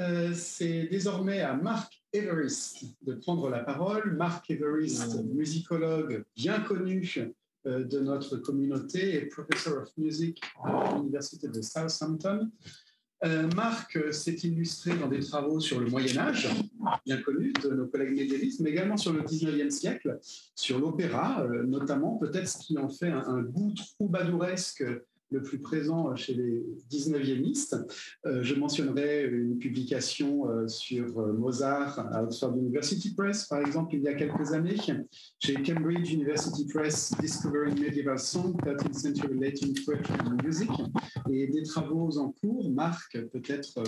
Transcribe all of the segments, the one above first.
C'est désormais à Mark Everist de prendre la parole. Mark Everist, musicologue bien connu de notre communauté et professor of music à l'université de Southampton. Marc s'est illustré dans des travaux sur le Moyen-Âge, bien connus de nos collègues médiévistes, mais également sur le 19e siècle, sur l'opéra, notamment, peut-être ce qui en fait un goût troubadouresque le plus présent chez les 19e-istes. Je mentionnerai une publication sur Mozart à Oxford University Press, par exemple, il y a quelques années, chez Cambridge University Press, Discovering Medieval Song, 13th Century Latin Poetry and Music, et des travaux en cours. Marc, peut-être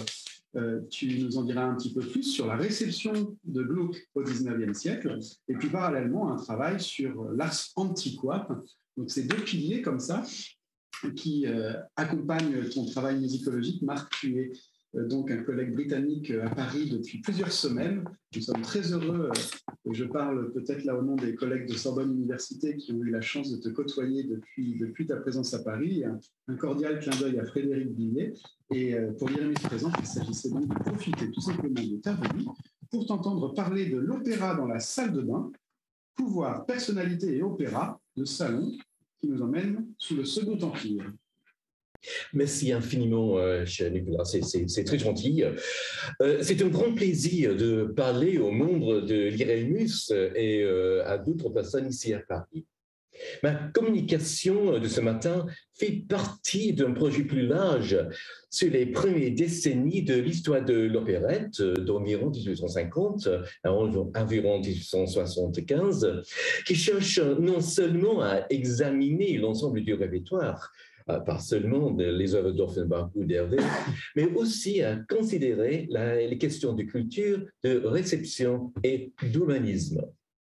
tu nous en diras un petit peu plus sur la réception de Gluck au 19e siècle, et puis parallèlement un travail sur l'ars antiqua. Donc ces deux piliers comme ça, qui accompagne ton travail musicologique. Marc, tu es donc un collègue britannique à Paris depuis plusieurs semaines. Nous sommes très heureux, et je parle peut-être là au nom des collègues de Sorbonne Université qui ont eu la chance de te côtoyer depuis ta présence à Paris. Un cordial clin d'œil à Frédéric Billet. Et pour y remettre présent, il s'agissait donc de profiter tout simplement de ta venue pour t'entendre parler de l'opéra dans la salle de bain, pouvoir, personnalité et opéra, le salon, qui nous emmène sous le Second Empire. Merci infiniment, cher Nicolas, c'est très gentil. C'est un grand plaisir de parler aux membres de l'IREMUS et à d'autres personnes ici à Paris. Ma communication de ce matin fait partie d'un projet plus large sur les premières décennies de l'histoire de l'opérette d'environ 1850 à environ 1875, qui cherche non seulement à examiner l'ensemble du répertoire, pas seulement les œuvres d'Offenbach ou d'Hervé, mais aussi à considérer les questions de culture, de réception et d'humanisme.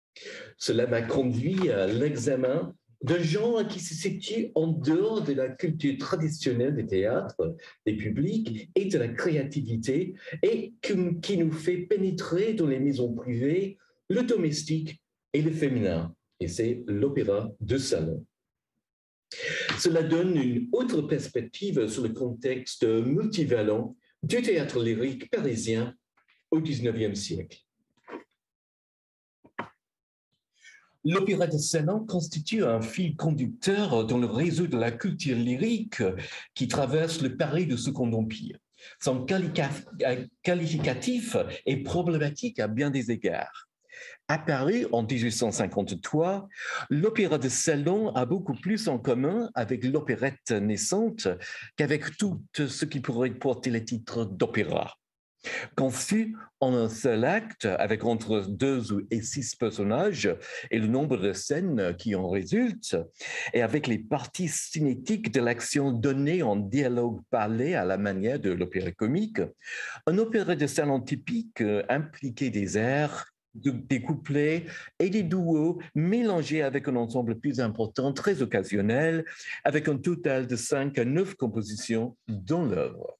Cela m'a conduit à l'examen d'un genre qui se situe en dehors de la culture traditionnelle des théâtres, des publics et de la créativité, et qui nous fait pénétrer dans les maisons privées, le domestique et le féminin. Et c'est l'opéra de salon. Cela donne une autre perspective sur le contexte multivalent du théâtre lyrique parisien au XIXe siècle. L'opéra de salon constitue un fil conducteur dans le réseau de la culture lyrique qui traverse le Paris du Second Empire. Son qualificatif est problématique à bien des égards. Apparu en 1853, l'opéra de salon a beaucoup plus en commun avec l'opérette naissante qu'avec tout ce qui pourrait porter le titre d'opéra. Conçu en un seul acte, avec entre 2 et 6 personnages et le nombre de scènes qui en résultent, et avec les parties cinétiques de l'action données en dialogue parlé à la manière de l'opéra comique, un opéra de salon typique impliquait des airs, des couplets et des duos mélangés avec un ensemble plus important, très occasionnel, avec un total de 5 à 9 compositions dans l'œuvre.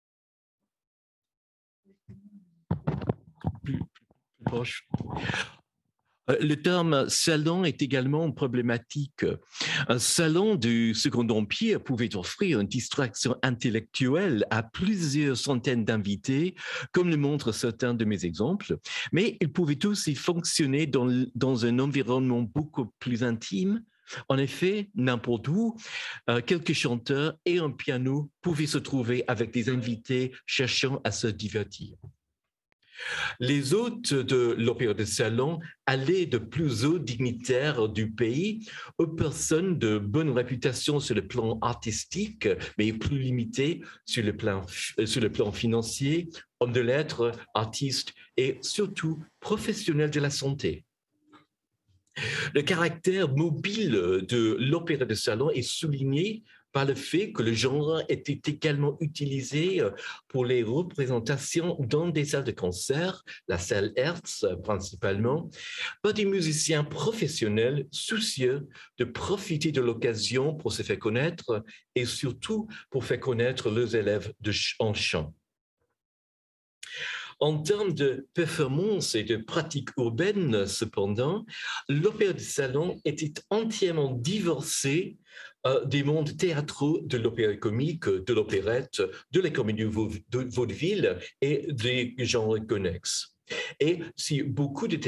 Plus proche. Le terme salon est également problématique. Un salon du Second Empire pouvait offrir une distraction intellectuelle à plusieurs centaines d'invités, comme le montrent certains de mes exemples, mais il pouvait aussi fonctionner dans un environnement beaucoup plus intime. En effet, n'importe où, quelques chanteurs et un piano pouvaient se trouver avec des invités cherchant à se divertir. Les hôtes de l'opéra de salon allaient de plus hauts dignitaires du pays aux personnes de bonne réputation sur le plan artistique, mais plus limitées sur le plan financier, hommes de lettres, artistes et surtout professionnels de la santé. Le caractère mobile de l'opéra de salon est souligné par le fait que le genre était également utilisé pour les représentations dans des salles de concert, la salle Hertz principalement, par des musiciens professionnels soucieux de profiter de l'occasion pour se faire connaître et surtout pour faire connaître leurs élèves en chant. En termes de performance et de pratique urbaine, cependant, l'opéra de salon était entièrement divorcé des mondes théâtraux de l'opéra comique, de l'opérette, de la comédie de vaudeville et des genres connexes. Et si beaucoup de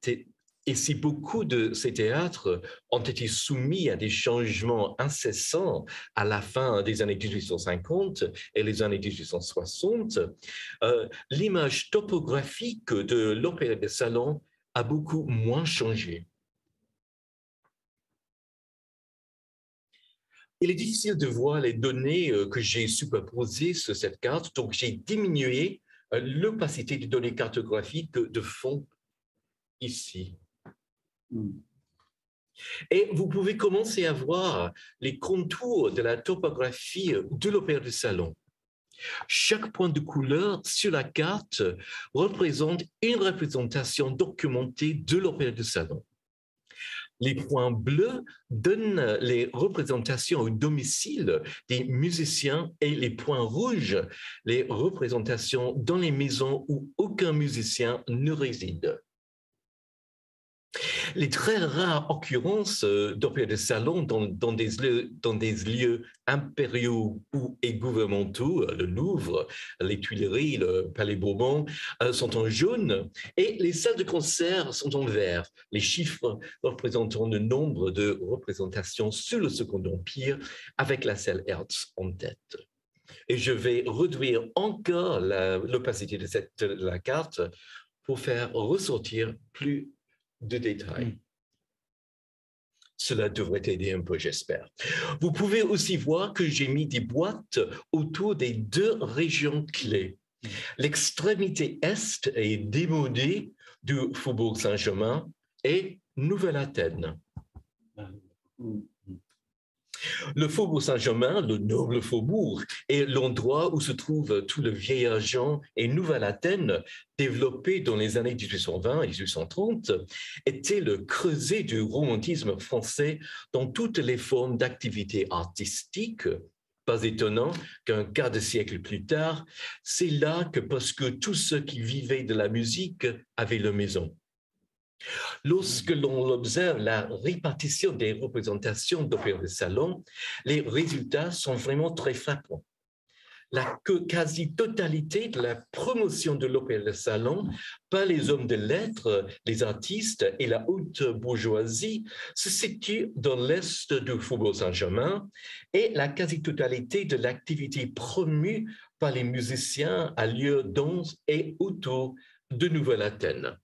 ces théâtres ont été soumis à des changements incessants à la fin des années 1850 et les années 1860, l'image topographique de l'opéra de salon a beaucoup moins changé. Il est difficile de voir les données que j'ai superposées sur cette carte, donc j'ai diminué l'opacité des données cartographiques de fond ici. Et vous pouvez commencer à voir les contours de la topographie de l'opéra de salon. Chaque point de couleur sur la carte représente une représentation documentée de l'opéra de salon. Les points bleus donnent les représentations au domicile des musiciens et les points rouges, les représentations dans les maisons où aucun musicien ne réside. Les très rares occurrences d'opéra de salon dans des lieux impériaux et gouvernementaux, le Louvre, les Tuileries, le Palais Bourbon, sont en jaune et les salles de concert sont en vert. Les chiffres représentant le nombre de représentations sous le Second Empire avec la salle Hertz en tête. Et je vais réduire encore l'opacité de la carte pour faire ressortir plus de détails. Cela devrait aider un peu, j'espère. Vous pouvez aussi voir que j'ai mis des boîtes autour des deux régions clés. L'extrémité est est démodée du Faubourg Saint-Germain et Nouvelle-Athènes. Le Faubourg Saint-Germain, le noble faubourg, est l'endroit où se trouve tout le vieil argent et Nouvelle-Athènes, développé dans les années 1820 et 1830, était le creuset du romantisme français dans toutes les formes d'activité artistique. Pas étonnant qu'un quart de siècle plus tard, c'est là que parce que tous ceux qui vivaient de la musique avaient leur maison. Lorsque l'on observe la répartition des représentations d'opéra de salon, les résultats sont vraiment très frappants. La quasi-totalité de la promotion de l'opéra de salon par les hommes de lettres, les artistes et la haute bourgeoisie se situe dans l'est du Faubourg Saint-Germain et la quasi-totalité de l'activité promue par les musiciens a lieu dans et autour de Nouvelle-Athènes.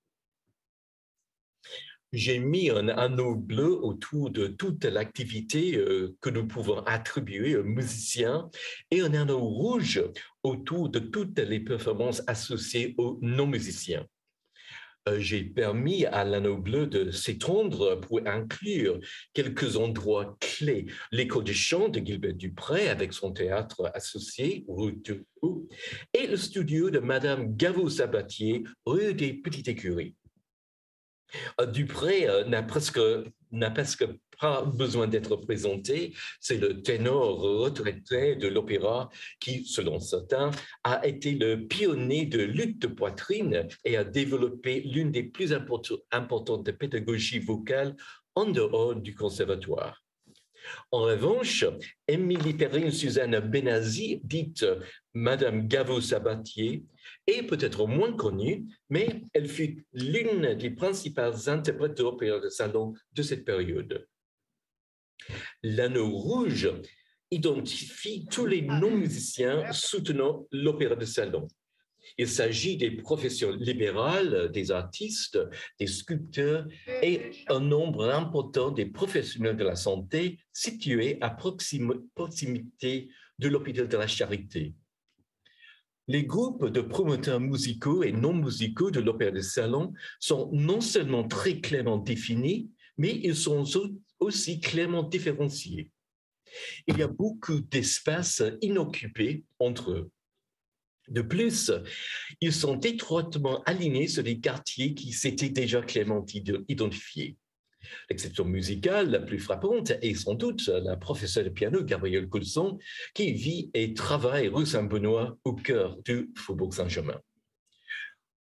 J'ai mis un anneau bleu autour de toute l'activité que nous pouvons attribuer aux musiciens et un anneau rouge autour de toutes les performances associées aux non-musiciens. J'ai permis à l'anneau bleu de s'étendre pour inclure quelques endroits clés. L'école de chant de Gilbert Dupré avec son théâtre associé, rue du Haut, et le studio de Madame Gaveau-Sabatier, rue des Petites Écuries. Dupré n'a presque pas besoin d'être présenté. C'est le ténor retraité de l'opéra qui, selon certains, a été le pionnier de lutte de poitrine et a développé l'une des plus importantes de pédagogie vocale en dehors du conservatoire. En revanche, Émilie Perrine-Suzanne Benazzi, dite Madame Gaveau-Sabatier, est peut-être moins connue, mais elle fut l'une des principales interprètes de l'opéra de salon de cette période. L'anneau rouge identifie tous les non-musiciens soutenant l'opéra de salon. Il s'agit des professions libérales, des artistes, des sculpteurs et un nombre important des professionnels de la santé situés à proximité de l'hôpital de la Charité. Les groupes de promoteurs musicaux et non musicaux de l'opéra de salon sont non seulement très clairement définis, mais ils sont aussi clairement différenciés. Il y a beaucoup d'espaces inoccupés entre eux. De plus, ils sont étroitement alignés sur des quartiers qui s'étaient déjà clairement identifiés. L'exception musicale la plus frappante est sans doute la professeure de piano Gabrielle Coulson, qui vit et travaille rue Saint-Benoît au cœur du Faubourg Saint-Germain.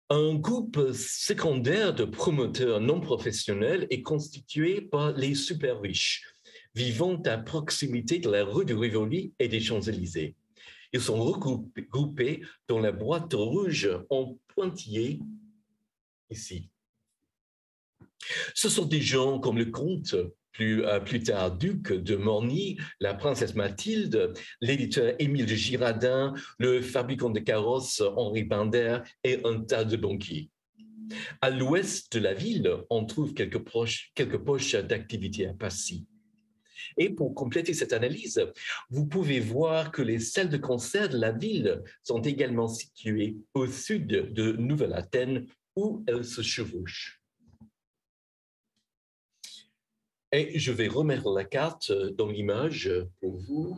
Un groupe secondaire de promoteurs non professionnels est constitué par les super riches, vivant à proximité de la rue de Rivoli et des Champs-Élysées. Ils sont regroupés dans la boîte rouge en pointillé ici. Ce sont des gens comme le comte, plus tard duc de Morny, la princesse Mathilde, l'éditeur Émile de Girardin, le fabricant de carrosses Henri Binder et un tas de banquiers. À l'ouest de la ville, on trouve quelques poches d'activité à Passy. Et pour compléter cette analyse, vous pouvez voir que les salles de concert de la ville sont également situées au sud de Nouvelle-Athènes, où elles se chevauchent. Et je vais remettre la carte dans l'image pour vous.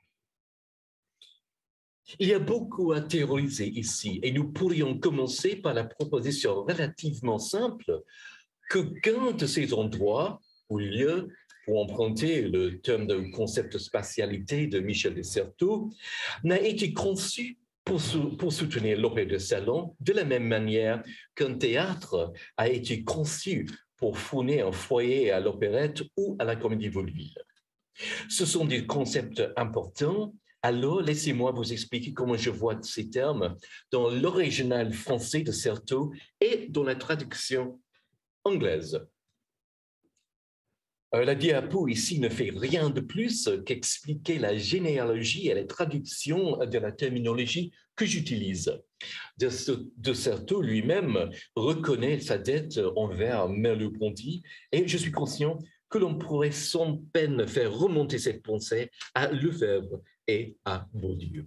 Il y a beaucoup à théoriser ici et nous pourrions commencer par la proposition relativement simple qu'aucun de ces endroits ou lieux, pour emprunter le terme de concept de spatialité de Michel Desserteaux, n'a été conçu pour soutenir l'opéra de salon de la même manière qu'un théâtre a été conçu pour fournir un foyer à l'opérette ou à la comédie vaudeville. Ce sont des concepts importants. Alors, laissez-moi vous expliquer comment je vois ces termes dans l'original français de Certeau et dans la traduction anglaise. La diapo ici ne fait rien de plus qu'expliquer la généalogie et la traduction de la terminologie que j'utilise. De Certeau lui-même reconnaît sa dette envers Merleau-Ponty et je suis conscient que l'on pourrait sans peine faire remonter cette pensée à Lefebvre et à Bourdieu.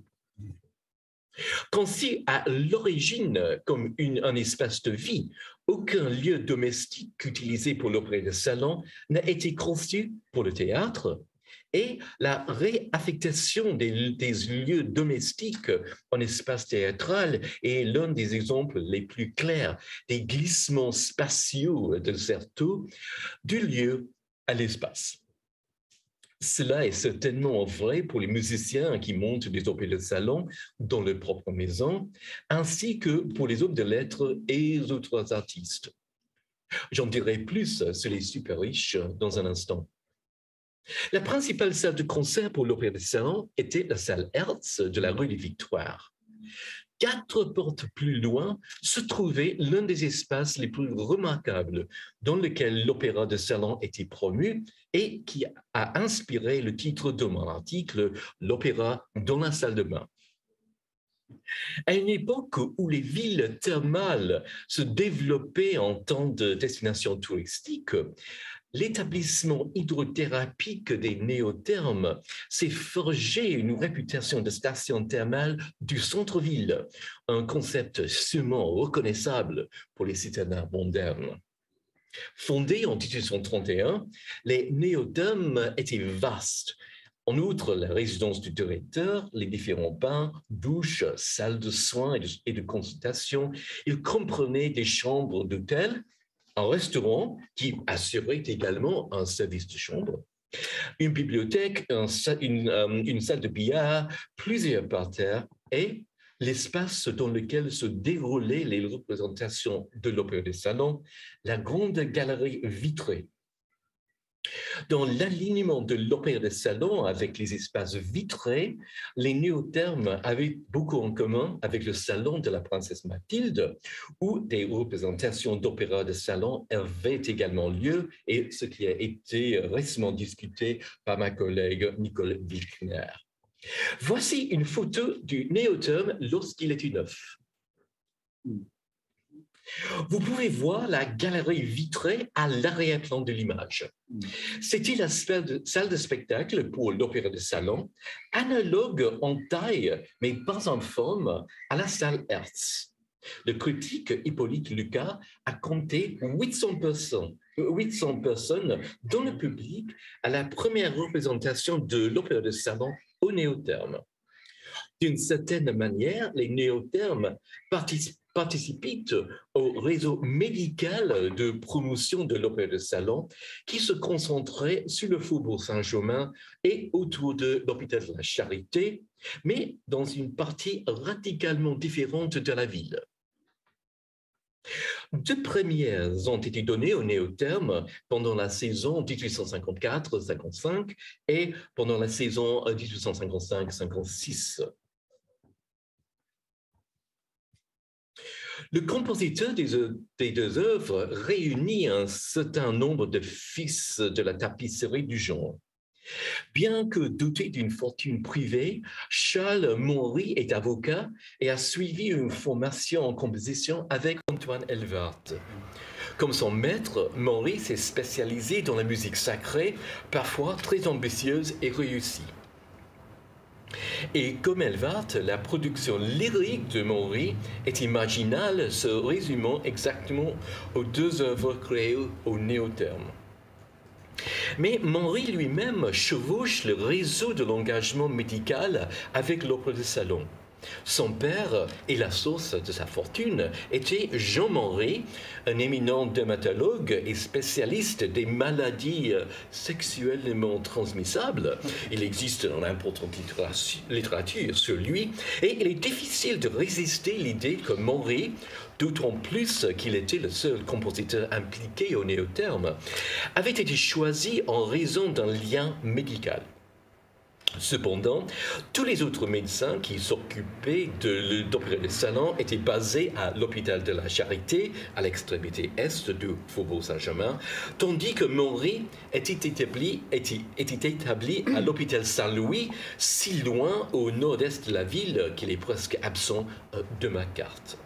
Conçu à l'origine comme un espace de vie, aucun lieu domestique utilisé pour l'opéra de salon n'a été conçu pour le théâtre et la réaffectation des lieux domestiques en espace théâtral est l'un des exemples les plus clairs des glissements spatiaux de Certeau du lieu à l'espace. Cela est certainement vrai pour les musiciens qui montent des opéras de salon dans leur propre maison, ainsi que pour les hommes de lettres et les autres artistes. J'en dirai plus sur les super riches dans un instant. La principale salle de concert pour l'opéra de salon était la salle Hertz de la rue des Victoires. 4 portes plus loin se trouvait l'un des espaces les plus remarquables dans lequel l'opéra de salon était promu et qui a inspiré le titre de mon article « L'opéra dans la salle de bain ». À une époque où les villes thermales se développaient en tant de destination touristique, l'établissement hydrothérapique des néothermes s'est forgé une réputation de station thermale du centre-ville, un concept sûrement reconnaissable pour les citadins modernes. Fondés en 1831, les néothermes étaient vastes. En outre, la résidence du directeur, les différents bains, douches, salles de soins et de consultation, ils comprenaient des chambres d'hôtel, un restaurant qui assurait également un service de chambre, une bibliothèque, une salle de billard, plusieurs parterres et l'espace dans lequel se déroulaient les représentations de l'opéra de salon, la grande galerie vitrée. Dans l'alignement de l'opéra de salon avec les espaces vitrés, les néothermes avaient beaucoup en commun avec le salon de la princesse Mathilde, où des représentations d'opéra de salon avaient également lieu, et ce qui a été récemment discuté par ma collègue Nicole Wilkner. Voici une photo du néotherme lorsqu'il était neuf. Vous pouvez voir la galerie vitrée à l'arrière-plan de l'image. C'était la salle de spectacle pour l'opéra de salon, analogue en taille, mais pas en forme, à la salle Hertz. Le critique Hippolyte Lucas a compté 800 personnes dans le public à la première représentation de l'opéra de salon au néotherme. D'une certaine manière, les néothermes participent au réseau médical de promotion de l'opéra de salon qui se concentrait sur le Faubourg Saint-Germain et autour de l'hôpital de la Charité, mais dans une partie radicalement différente de la ville. Deux premières ont été données au Néotherme pendant la saison 1854-55 et pendant la saison 1855-56. Le compositeur des deux œuvres réunit un certain nombre de fils de la tapisserie du genre. Bien que doté d'une fortune privée, Charles Maury est avocat et a suivi une formation en composition avec Antoine Elvart. Comme son maître, Maury s'est spécialisé dans la musique sacrée, parfois très ambitieuse et réussie. Et comme Elvart, la production lyrique de Maury est imaginale, se résumant exactement aux deux œuvres créées au Néotherme. Mais Maury lui-même chevauche le réseau de l'engagement médical avec l'opéra de salon. Son père et la source de sa fortune était Jean Maury, un éminent dermatologue et spécialiste des maladies sexuellement transmissables. Il existe une importante littérature sur lui et il est difficile de résister l'idée que Maury, d'autant plus qu'il était le seul compositeur impliqué au Néotherme, avait été choisi en raison d'un lien médical. Cependant, tous les autres médecins qui s'occupaient d'opéra de salon étaient basés à l'hôpital de la Charité, à l'extrémité est du Faubourg Saint-Germain, tandis que Maury était établi à l'hôpital Saint-Louis, si loin au nord-est de la ville qu'il est presque absent de ma carte.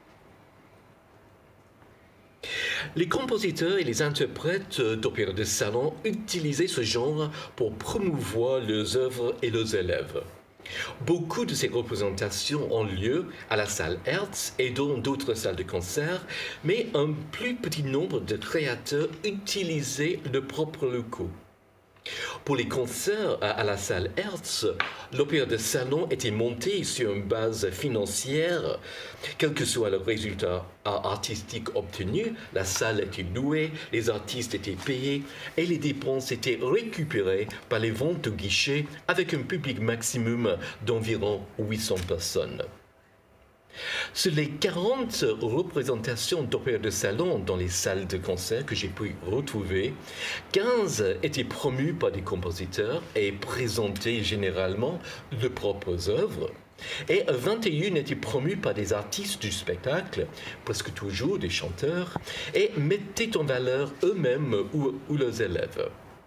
Les compositeurs et les interprètes d'opéra de salon utilisaient ce genre pour promouvoir leurs œuvres et leurs élèves. Beaucoup de ces représentations ont lieu à la salle Hertz et dans d'autres salles de concert, mais un plus petit nombre de créateurs utilisaient leurs propres locaux. Pour les concerts à la salle Hertz, l'opéra de salon était monté sur une base financière. Quel que soit le résultat artistique obtenu, la salle était louée, les artistes étaient payés et les dépenses étaient récupérées par les ventes au guichet avec un public maximum d'environ 800 personnes. Sur les 40 représentations d'opéra de salon dans les salles de concert que j'ai pu retrouver, 15 étaient promues par des compositeurs et présentaient généralement leurs propres œuvres, et 21 étaient promues par des artistes du spectacle, presque toujours des chanteurs, et mettaient en valeur eux-mêmes ou leurs élèves.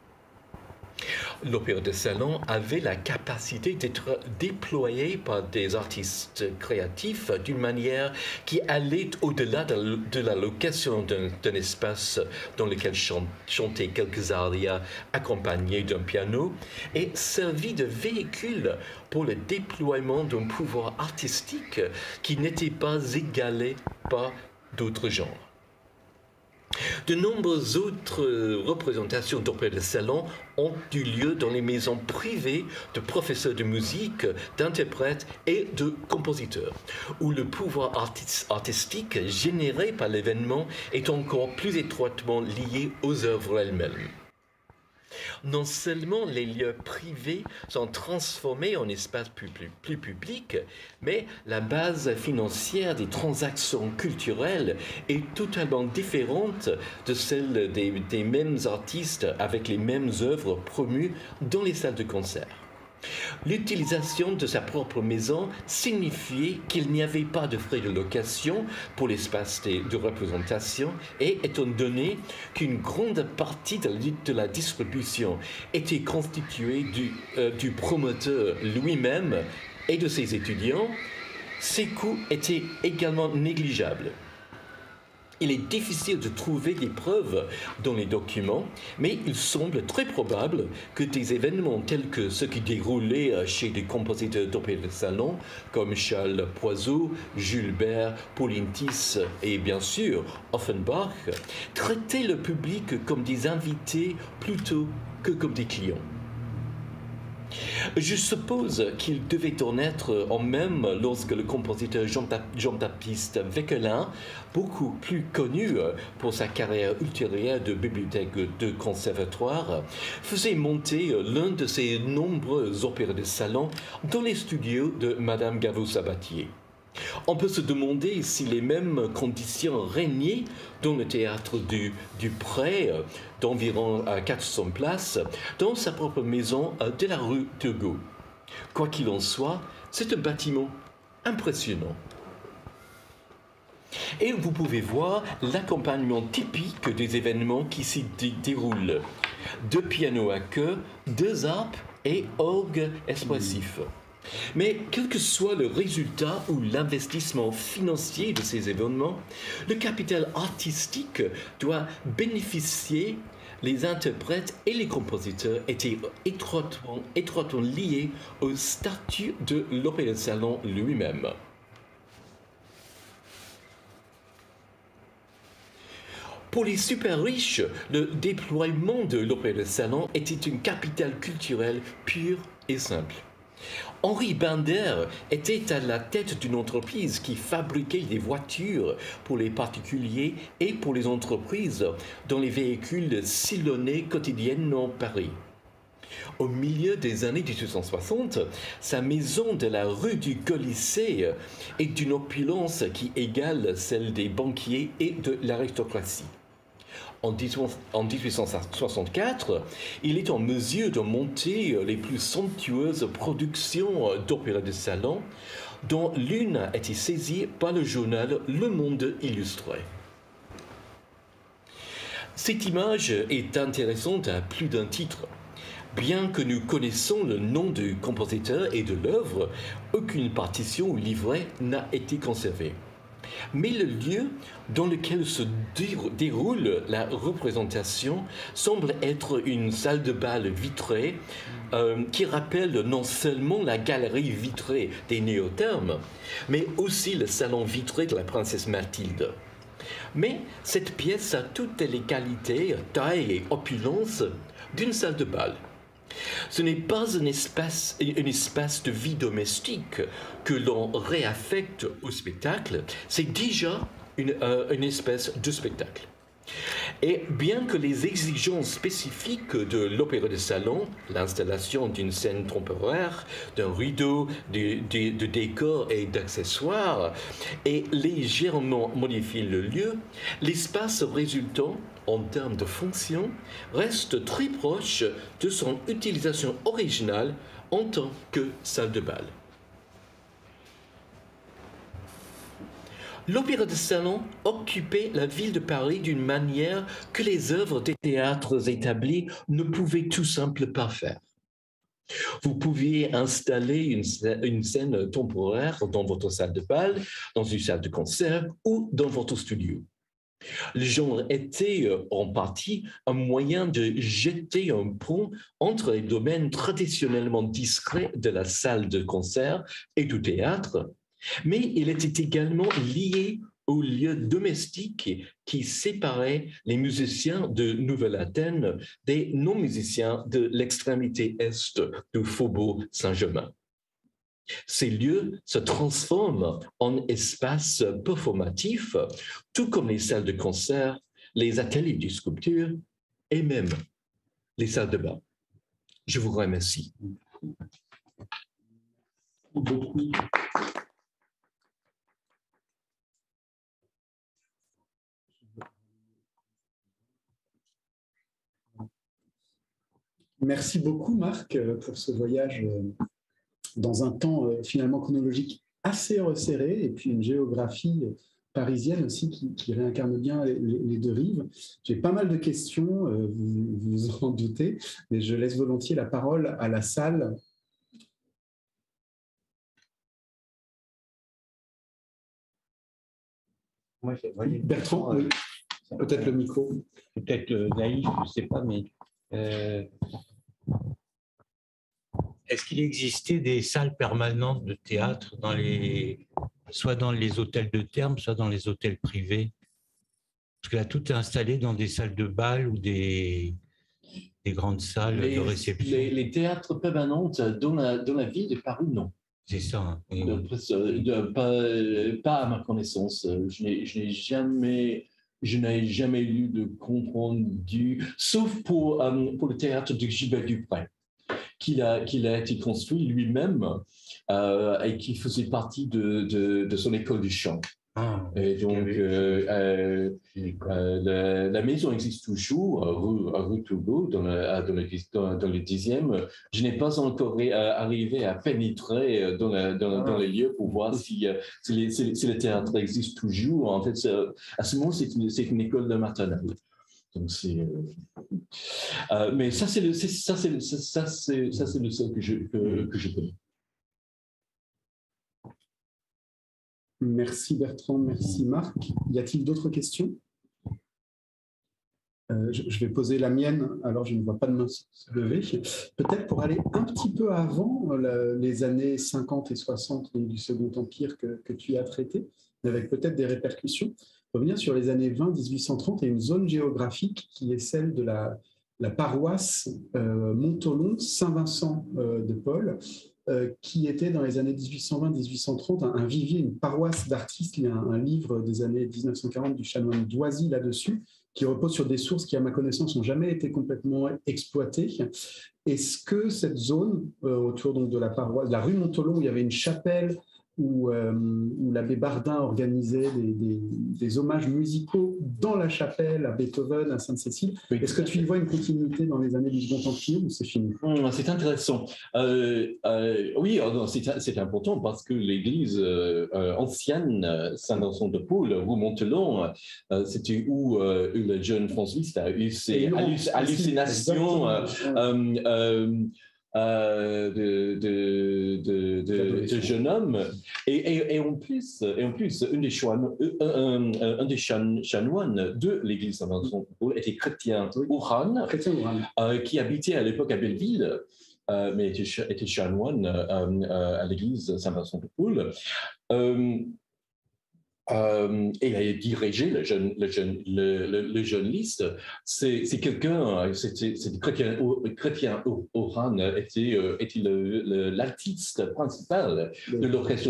L'opéra de salon avait la capacité d'être déployé par des artistes créatifs d'une manière qui allait au-delà de la location d'un espace dans lequel chantaient quelques arias accompagnés d'un piano et servit de véhicule pour le déploiement d'un pouvoir artistique qui n'était pas égalé par d'autres genres. De nombreuses autres représentations d'opéra de salon ont eu lieu dans les maisons privées de professeurs de musique, d'interprètes et de compositeurs, où le pouvoir artistique généré par l'événement est encore plus étroitement lié aux œuvres elles-mêmes. Non seulement les lieux privés sont transformés en espaces plus publics, mais la base financière des transactions culturelles est totalement différente de celle des mêmes artistes avec les mêmes œuvres promues dans les salles de concert. L'utilisation de sa propre maison signifiait qu'il n'y avait pas de frais de location pour l'espace de représentation et étant donné qu'une grande partie de la distribution était constituée du promoteur lui-même et de ses étudiants, ses coûts étaient également négligeables. Il est difficile de trouver des preuves dans les documents, mais il semble très probable que des événements tels que ceux qui déroulaient chez des compositeurs d'opéra de salon, comme Charles Poiseau, Jules Bert, Pauline Tisse et bien sûr Offenbach, traitaient le public comme des invités plutôt que comme des clients. Je suppose qu'il devait en être en même lorsque le compositeur Jean-Baptiste Vauquelin, beaucoup plus connu pour sa carrière ultérieure de bibliothèque de conservatoire, faisait monter l'un de ses nombreux opéras de salon dans les studios de Madame Gaveau-Sabatier. On peut se demander si les mêmes conditions régnaient dans le théâtre du Pré, d'environ 400 places, dans sa propre maison de la rue Turgot. Quoi qu'il en soit, c'est un bâtiment impressionnant. Et vous pouvez voir l'accompagnement typique des événements qui s'y déroulent. 2 pianos à queue, 2 harpes et orgue expressif. Mais quel que soit le résultat ou l'investissement financier de ces événements, le capital artistique doit bénéficier. Les interprètes et les compositeurs étaient étroitement liés au statut de l'Opéra de Salon lui-même. Pour les super riches, le déploiement de l'Opéra de Salon était une capitale culturelle pure et simple. Henri Binder était à la tête d'une entreprise qui fabriquait des voitures pour les particuliers et pour les entreprises dont les véhicules sillonnaient quotidiennement Paris. Au milieu des années 1860, sa maison de la rue du Colisée est d'une opulence qui égale celle des banquiers et de l'aristocratie. En 1864, il est en mesure de monter les plus somptueuses productions d'opéra de salon, dont l'une a été saisie par le journal Le Monde Illustré. Cette image est intéressante à plus d'un titre. Bien que nous connaissons le nom du compositeur et de l'œuvre, aucune partition ou livret n'a été conservée. Mais le lieu dans lequel se déroule la représentation semble être une salle de bal vitrée qui rappelle non seulement la galerie vitrée des Néothermes, mais aussi le salon vitré de la princesse Mathilde. Mais cette pièce a toutes les qualités, taille et opulence d'une salle de bal. Ce n'est pas un espace de vie domestique que l'on réaffecte au spectacle, c'est déjà une espèce de spectacle. Et bien que les exigences spécifiques de l'opéra de salon, l'installation d'une scène temporaire, d'un rideau, de décors et d'accessoires, aient légèrement modifié le lieu, l'espace résultant en termes de fonction, reste très proche de son utilisation originale en tant que salle de bal. L'opéra de salon occupait la ville de Paris d'une manière que les œuvres des théâtres établis ne pouvaient tout simplement pas faire. Vous pouviez installer une scène temporaire dans votre salle de bal, dans une salle de concert ou dans votre studio. Le genre était en partie un moyen de jeter un pont entre les domaines traditionnellement discrets de la salle de concert et du théâtre, mais il était également lié au lieu domestique qui séparait les musiciens de Nouvelle-Athènes des non-musiciens de l'extrémité est du faubourg Saint-Germain. Ces lieux se transforment en espaces performatifs, tout comme les salles de concert, les ateliers de sculpture et même les salles de bain. Je vous remercie. Merci beaucoup, Marc, pour ce voyage dans un temps finalement chronologique assez resserré et puis une géographie parisienne aussi qui réincarne bien les deux rives. J'ai pas mal de questions, vous vous en doutez, mais je laisse volontiers la parole à la salle. Moi, Bertrand, oui. Peut-être le micro. Peut-être naïf, je ne sais pas, mais est-ce qu'il existait des salles permanentes de théâtre soit dans les hôtels de terme, soit dans les hôtels privés? Parce que là, tout est installé dans des salles de bal ou des grandes salles de réception. Les théâtres permanents dans la ville de Paris, non. C'est ça. Hein. Pas à ma connaissance. Je n'ai jamais lu de compte rendu, sauf pour le théâtre de Gilbert Dupré, qu'il a été construit lui-même et qui faisait partie de son école du chant. Et donc, la maison existe toujours, rue Toulouse, dans le 10e. Je n'ai pas encore arrivé à pénétrer dans les lieux pour voir si le théâtre existe toujours. En fait, à ce moment, c'est une école de maternelle. Donc mais ça, c'est le seul que je connais. Merci Bertrand, merci Marc. Y a-t-il d'autres questions? Je vais poser la mienne, alors je ne vois pas de main se lever. Peut-être pour aller un petit peu avant les années 50 et 60 du Second Empire que tu as traité, avec peut-être des répercussions. Revenir sur les années 20, 1830 et une zone géographique qui est celle de la paroisse Montholon, Saint-Vincent de Paul, qui était dans les années 1820-1830 un vivier, une paroisse d'artistes. Il y a un livre des années 1940 du chanoine Doisy là-dessus, qui repose sur des sources qui, à ma connaissance, n'ont jamais été complètement exploitées. Est-ce que cette zone, autour donc, de la paroisse, de la rue Montholon, où il y avait une chapelle, où l'abbé Bardin organisait des hommages musicaux dans la chapelle, à Beethoven, à Sainte-Cécile. Oui. Est-ce que tu y vois une continuité dans les années du Second Empire ou c'est fini? C'est intéressant. Oui, c'est important parce que l'église ancienne Saint-Vincent de Paul, rue Montholon, c'était où le jeune François a eu ses hallucinations de jeune homme et en plus un des chanoines de l'église Saint-Vincent de Paul était chrétien Oran, qui habitait à l'époque à Belleville, mais était chanoine à l'église Saint-Vincent de Paul. Et il a dirigé le jeune liste. C'est quelqu'un, c'était chrétien Oran était l'artiste principal de l'orchestre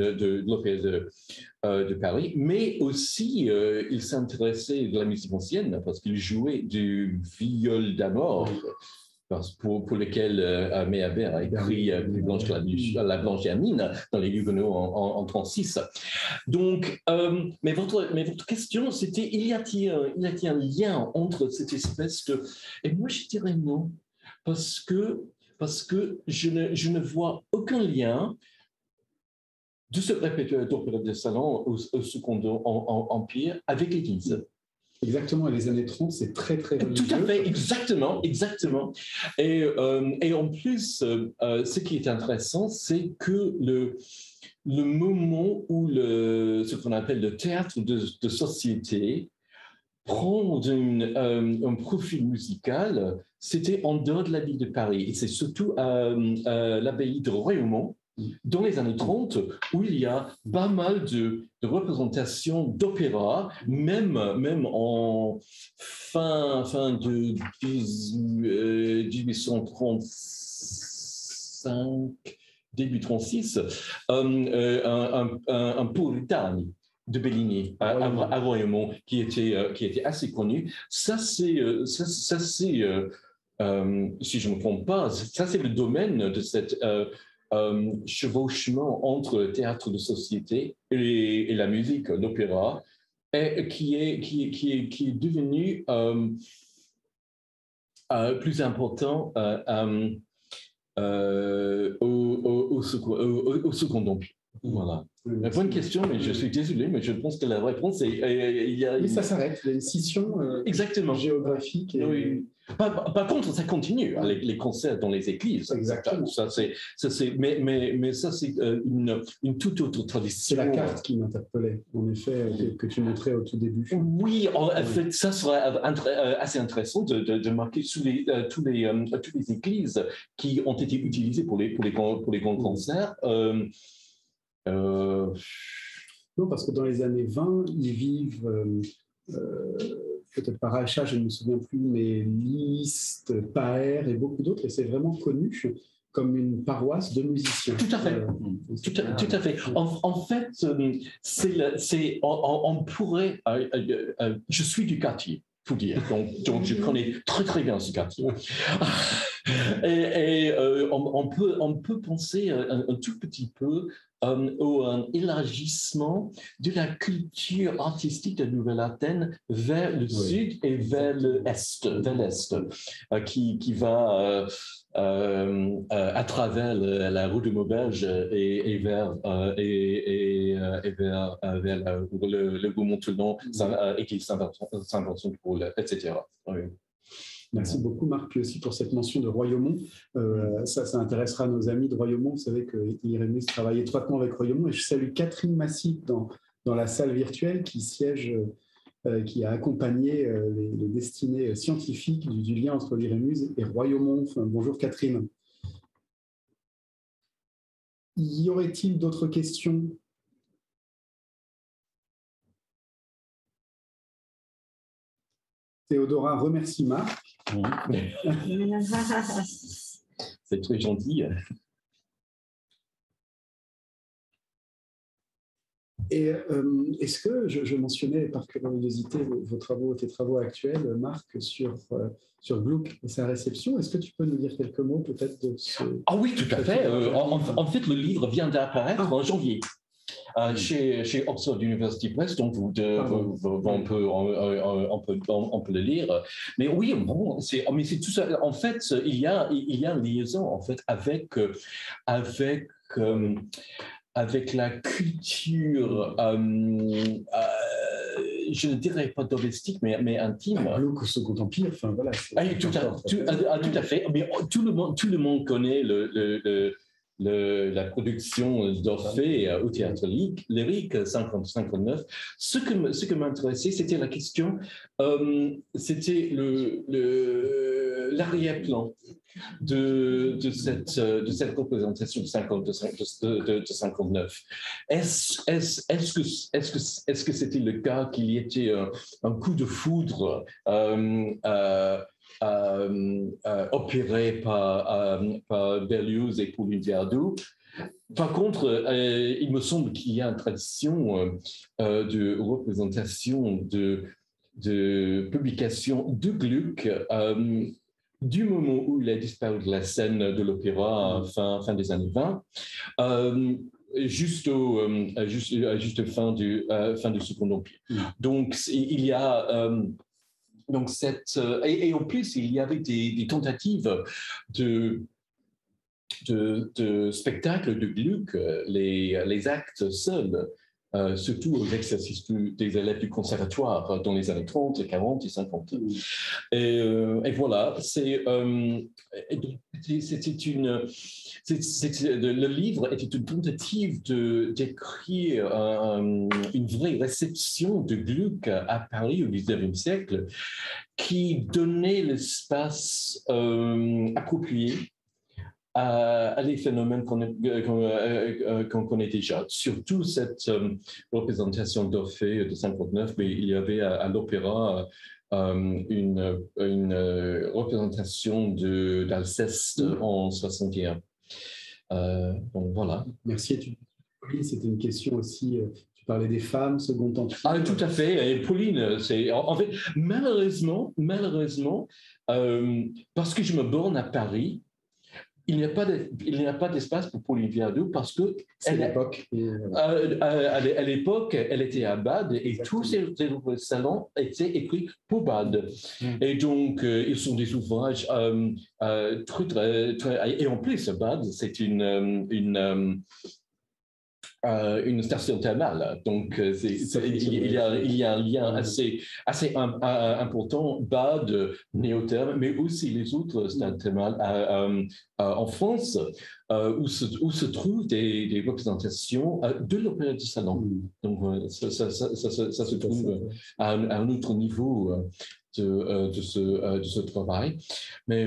de Paris, mais aussi il s'intéressait de la musique ancienne parce qu'il jouait du viol d'amour. Pour lequel Meyerbeer a écrit La Blanche et la Mine dans les Huguenots en 1936. Donc, mais votre question, c'était il y a-t-il un lien entre cette espèce de... Et moi, je dirais non, parce que je ne vois aucun lien de ce répertoire d'opéra de salon au Second Empire avec l'Église. Exactement, et les années 30, c'est très, très religieux. Tout à fait, exactement. Et en plus, ce qui est intéressant, c'est que le moment où ce qu'on appelle le théâtre de société prend un profil musical, c'était en dehors de la ville de Paris. Et c'est surtout l'abbaye de Royaumont, dans les années 30, où il y a pas mal de représentations d'opéra, même en fin de 1835, début 36, un Puritani de Bellini à Royaumont qui était assez connu. Ça c'est si je ne me trompe pas, ça c'est le domaine de cette chevauchement entre le théâtre de société et la musique, l'opéra, et qui est devenu plus important au Second Empire. Voilà. Bonne question, mais je suis désolé, mais je pense que la réponse est... Oui, ça s'arrête, il y a une scission géographique. Et... Oui. Par contre, ça continue, les concerts dans les églises. Exactement. Mais ça, c'est une toute autre tradition. C'est la carte qui m'interpellait, en effet, que tu montrais au tout début. Oui, en fait, ça serait assez intéressant de marquer toutes les églises qui ont été utilisées pour les grands concerts. Non, parce que dans les années 20, ils vivent, peut-être par achat, je ne me souviens plus, mais Liszt, Paër et beaucoup d'autres, et c'est vraiment connu comme une paroisse de musiciens. Tout à fait. Tout à fait. En fait, on pourrait... je suis du quartier, pour dire. Donc je connais très, très bien ce quartier. On peut penser un tout petit peu au élargissement de la culture artistique de Nouvelle-Athènes vers le sud et vers l'est, qui va à travers la route de Maubeuge et vers le Gaumont-Toulon, Église Saint-Vincent de Paul, etc. Oui. Merci beaucoup, Marc, puis aussi pour cette mention de Royaumont. Ça intéressera nos amis de Royaumont. Vous savez que Irémus travaille étroitement avec Royaumont. Et je salue Catherine Massy dans la salle virtuelle qui siège, qui a accompagné les destinées scientifiques du lien entre l'Irémus et Royaumont. Enfin, bonjour, Catherine. Y aurait-il d'autres questions ? Théodora remercie Marc. C'est très gentil. Et est-ce que, je mentionnais par curiosité tes travaux actuels, Marc, sur Gluck et sa réception, est-ce que tu peux nous dire quelques mots peut-être de ce... Ah oui, tout à fait. En fait, le livre vient d'apparaître en janvier. Chez Oxford University Press, donc on peut le lire. Mais oui, bon, mais c'est tout ça. En fait, il y a une liaison en fait avec la culture. Je ne dirais pas domestique, mais intime. Gluck au Second Empire, enfin voilà. Tout à fait. Mais tout le monde connaît la production d'Orphée au théâtre lyrique 50-59. Ce que m'intéressait, c'était la question, c'était l'arrière-plan de cette représentation de 59. Est-ce que c'était le cas qu'il y était un coup de foudre opéré par Berlioz et Pauline Viardot? Par contre, il me semble qu'il y a une tradition de représentation de publication de Gluck du moment où il a disparu de la scène de l'opéra fin des années 20, juste fin du Second Empire. Donc, il y a... donc et en plus, il y avait des tentatives de spectacles de Gluck, les actes seuls, surtout aux exercices des élèves du conservatoire dans les années 30, 40 et 50. Et voilà, le livre était une tentative d'écrire une vraie réception de Gluck à Paris au XIXe siècle qui donnait l'espace approprié à les phénomènes qu'on connaît déjà. Surtout cette représentation d'Orphée de 59, mais il y avait à l'opéra une représentation d'Alceste en 61. Donc voilà. Merci. C'était une question aussi... Tu parlais des femmes, Second Empire. Ah, tout à fait. Et Pauline, en fait, malheureusement, parce que je me borne à Paris, il n'y a pas d'espace pour Pauline Viardot parce que à l'époque, elle était à Bade et exactement. Tous ces salons étaient écrits pour Bade. Et donc, ils sont des ouvrages très... Et en plus, Bade, c'est une station thermale. Donc, il y a un lien assez important, Bade, Néotherme, mais aussi les autres stations thermales en France, où se trouvent des représentations de l'opéra de salon. Donc, ça se trouve à un autre niveau de ce travail. Mais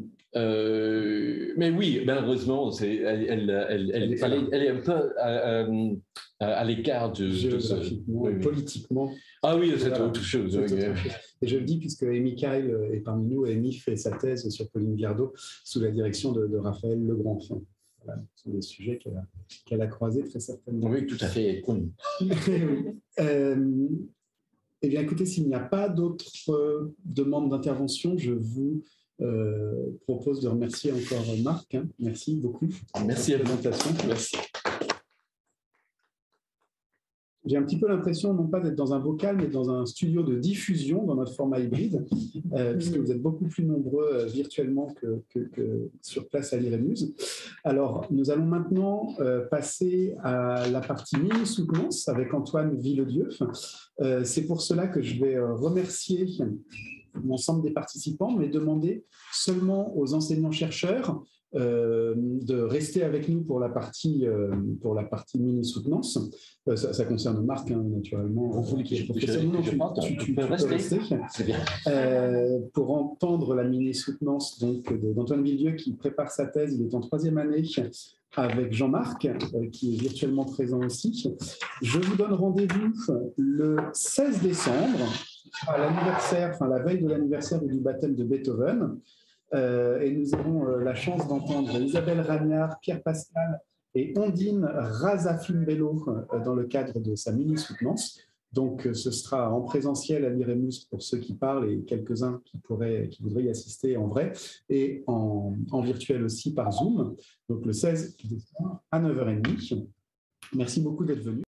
oui, malheureusement, elle est un peu à l'écart géographiquement, politiquement. Ah oui, c'est autre chose. Et je le dis puisque Amy Kyle est parmi nous. Amy fait sa thèse sur Pauline Viardot sous la direction de Raphaël Legrand. Voilà, ce sont des sujets qu'elle a croisés très certainement. Oui, tout à fait. Eh bien, écoutez, s'il n'y a pas d'autres demandes d'intervention, je vous propose de remercier encore Marc. Hein. Merci beaucoup. Merci à vous. Présentation. Merci. J'ai un petit peu l'impression, non pas d'être dans un vocal, mais dans un studio de diffusion dans notre format hybride, puisque vous êtes beaucoup plus nombreux virtuellement que sur place à l'IREMUS. Alors, nous allons maintenant passer à la partie mini-soutenance avec Antoine Villedieu. C'est pour cela que je vais remercier l'ensemble des participants, mais demander seulement aux enseignants-chercheurs de rester avec nous pour la partie mini-soutenance. Ça concerne Marc, hein, naturellement. Tu peux rester. Pour entendre la mini-soutenance d'Antoine Villedieu qui prépare sa thèse. Il est en 3e année avec Jean-Marc, qui est virtuellement présent aussi. Je vous donne rendez-vous le 16 décembre, à l'anniversaire, la veille de l'anniversaire du baptême de Beethoven. Et nous avons la chance d'entendre Isabelle Ragnard, Pierre Pascal et Ondine Razafimbello dans le cadre de sa mini-soutenance. Donc, ce sera en présentiel à l'IREMUS pour ceux qui parlent et quelques-uns qui voudraient y assister en vrai, et en virtuel aussi par Zoom. Donc, le 16 décembre à 9h30. Merci beaucoup d'être venus.